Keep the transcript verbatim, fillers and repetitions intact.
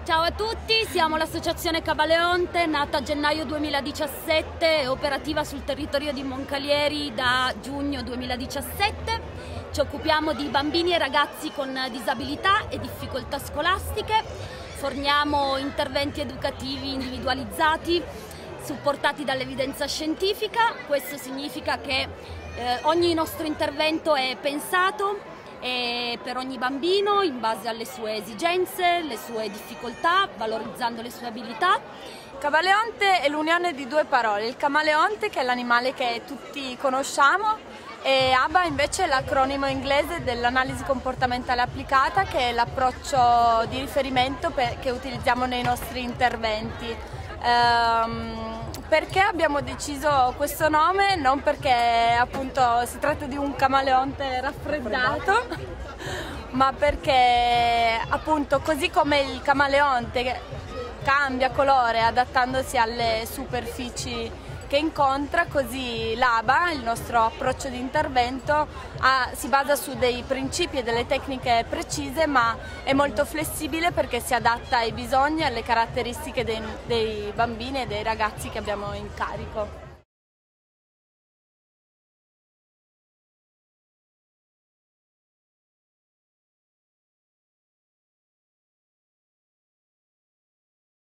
Ciao a tutti, siamo l'associazione Camaleonte, nata a gennaio duemiladiciassette e operativa sul territorio di Moncalieri da giugno duemiladiciassette. Ci occupiamo di bambini e ragazzi con disabilità e difficoltà scolastiche, forniamo interventi educativi individualizzati supportati dall'evidenza scientifica. Questo significa che eh, ogni nostro intervento è pensato e per ogni bambino in base alle sue esigenze, le sue difficoltà, valorizzando le sue abilità. Camaleonte è l'unione di due parole, il camaleonte che è l'animale che tutti conosciamo e A B A invece è l'acronimo inglese dell'analisi comportamentale applicata, che è l'approccio di riferimento per, che utilizziamo nei nostri interventi. Um, Perché abbiamo deciso questo nome? Non perché appunto si tratta di un camaleonte raffreddato, ma perché appunto così come il camaleonte cambia colore adattandosi alle superfici che incontra, così l'A B A, il nostro approccio di intervento, ha, si basa su dei principi e delle tecniche precise, ma è molto flessibile perché si adatta ai bisogni e alle caratteristiche dei, dei bambini e dei ragazzi che abbiamo in carico.